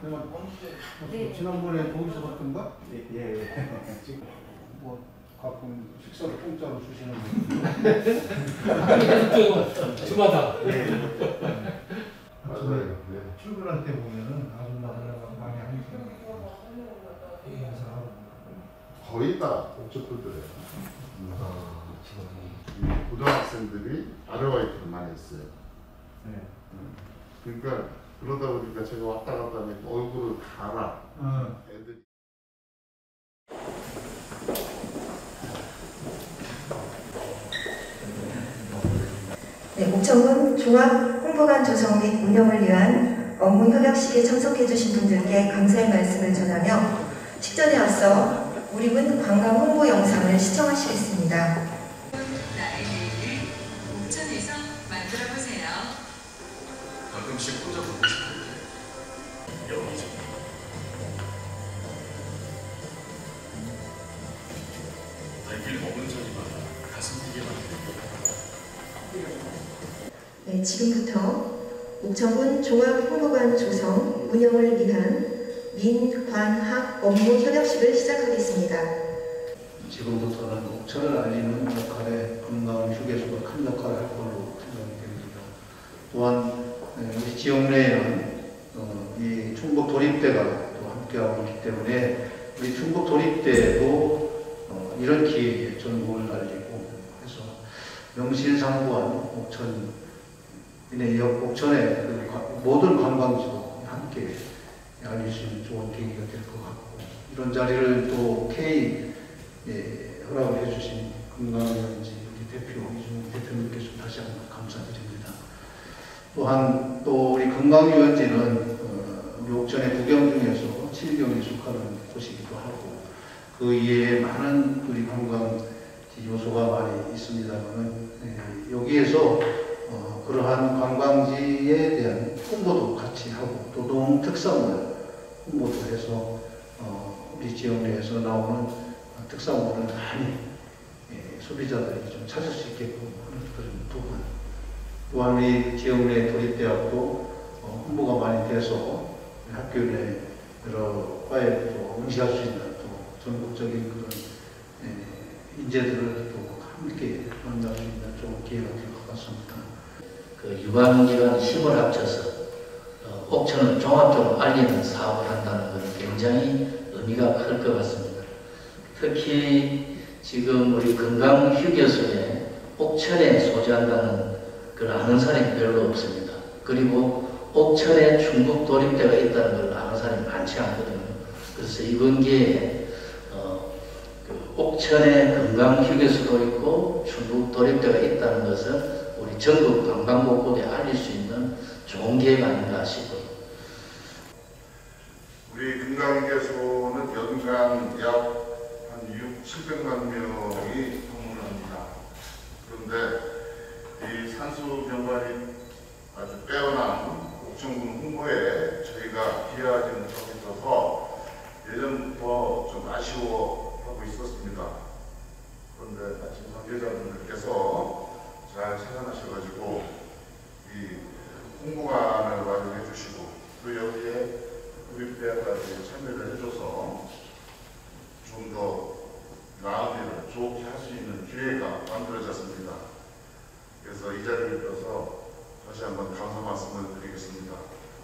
네. 지난번에 거기서 봤던가? 예. 지금 뭐 가끔 식사를 공짜로 주시는 분. 주마다. 맞아요. 출근할 때 보면은 아줌마들하고 많이 하니까 거의 다 옥저풀들이에요. 고등학생들이 아르바이트를 많이 했어요. 네. 그러니까 그러다 보니까 제가 왔다 갔다 하니까 얼굴을 갈아. 애들이. 네, 옥천군 종합홍보관 조성 및 운영을 위한 업무 협약식에 참석해 주신 분들께 감사의 말씀을 전하며 식전에 앞서 우리 군 관광 홍보 영상을 시청하시겠습니다. 나의 내일을 옥천에서 만들어보세요. 가끔씩 혼자 보고 싶을 때 여기저기 발길 머문 소리마다 가슴 뛰게 만듭니다. 네, 지금부터 옥천군 종합홍보관 조성 운영을 위한 민관학 업무 협약식을 시작하겠습니다. 지금부터는 옥천을 알리는 역할에 건강 휴게소가 큰 역할을 할 걸로 생각이 됩니다. 또한 우리 지역 내에는 이 충북 도립대가 또 함께하고 있기 때문에 우리 충북 도립대도 이런 기회에 전국을 알리고 해서 명실상부한 옥천의 모든 관광지도 함께 알릴 수 있는 좋은 계기가 될 것 같고, 이런 자리를 또 허락을 해주신 건강위원지 우리 대표 이준욱 대표님께서 다시 한번 감사드립니다. 또한 또 우리 건강위원지는 우리 옥천의 구경 중에서 7경에 속하는 곳이기도 하고, 그 이외에 많은 우리 관광지 요소가 많이 있습니다만 여기에서 그러한 관광지에 대한 홍보도 같이 하고 도동 특산물 홍보도 해서 우리 지역 내에서 나오는 특산물을 많이 소비자들이 좀 찾을 수 있게끔 하는 그런 부분, 또한 우리 지역 내 도립대학도 홍보가 많이 돼서 학교 내 여러 과에 또 응시할 수 있는 또 전국적인 그런 인재들을 또 함께 만날 수 있는 좋은 기회가 될 것 같습니다. 그 유관기관 힘을 합쳐서 옥천을 종합적으로 알리는 사업을 한다는 것은 굉장히 의미가 클 것 같습니다. 특히 지금 우리 건강휴게소에 옥천에 소재한다는 걸 아는 사람이 별로 없습니다. 그리고 옥천에 충북 도립대가 있다는 걸 아는 사람이 많지 않거든요. 그래서 이번 기회에 옥천에 건강휴게소도 있고 충북 도립대가 있다는 것을 우리 전국 관광곳곳에 알릴 수 있는 좋은 기회가 아닌가 싶어요. 우리 건강휴게소는 연간 약 한 700만 명이 방문합니다. 그런데 이 산수 경관이 아주 빼어난 옥천군 홍보에 저희가 기여하지 못하고 있어서 예전부터 좀 아쉬워하고 있었습니다. 그런데 마침 관계자분들께서 잘 생각하셔가지고 이 홍보관을 마련해 주시고 또 여기에 도립대학까지 참여를 해줘서 좀 더 나은 일을 좋게 할 수 있는 기회가 만들어졌습니다. 그래서 이 자리를 빌어서 다시 한번 감사 말씀을 드리겠습니다.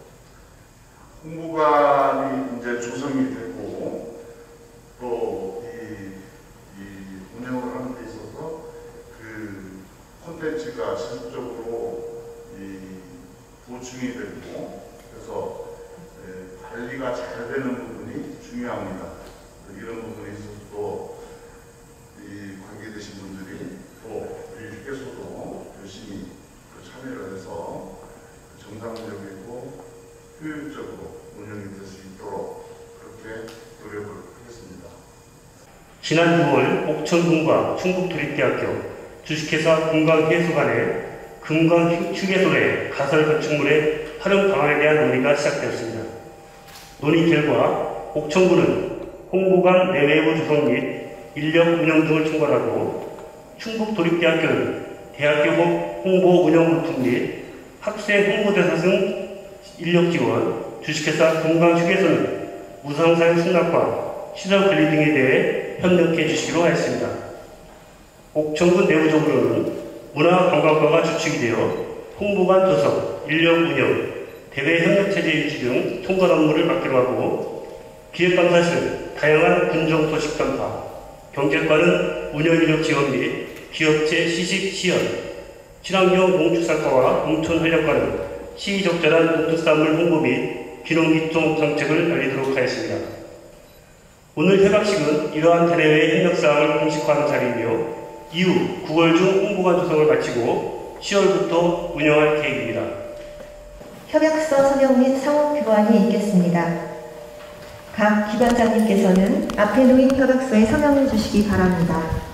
홍보관이 이제 조성이 되고 또 이 운영을 하는 데 있어서 그 콘텐츠가 지속적으로 보충이 되고 그래서 관리가 잘 되는 부분이 중요합니다. 이런 부분에 있어서도 이 관계되신 분들이 또 우리 휴게소도 열심히 참여를 해서 정상적이고 효율적으로 운영이 될 수 있도록 그렇게 노력을 하겠습니다. 지난 6월 옥천군과 충북도립대학교 주식회사 건강휴게소 간의 건강휴게소의 가설 건축물의 활용 방안에 대한 논의가 시작되었습니다. 논의 결과 옥천군은 홍보관 내외부 조성 및 인력 운영 등을 총괄하고 충북도립대학교는 대학교 홍보 운영 물품 및 학생 홍보대사 등 인력 지원, 주식회사 금강휴게소는 무상사용 승낙과 시설 관리 등에 대해 협력해 주시기로 하였습니다. 옥천군 내부적으로는 문화관광과가 주축이 되어 홍보관 조성, 인력 운영, 대외 협력체제 유지 등 총괄 업무를 맡기로 하고 기획감사실은 다양한 군정 소식 전파, 경제과는 운영 인력 지원 및 기업체 시식 시연, 친환경 농축산과와 농촌활력과는 시의적절한 농특산물 홍보 및 기농기종 정책을 알리도록 하였습니다. 오늘 협약식은 이러한 대내외 협력사항을 공식화하는 자리이며 이후 9월 중 홍보관 조성을 마치고 10월부터 운영할 계획입니다. 협약서 서명 및 상호 교환이 있겠습니다. 각 기관장님께서는 앞에 놓인 협약서에 서명해 주시기 바랍니다.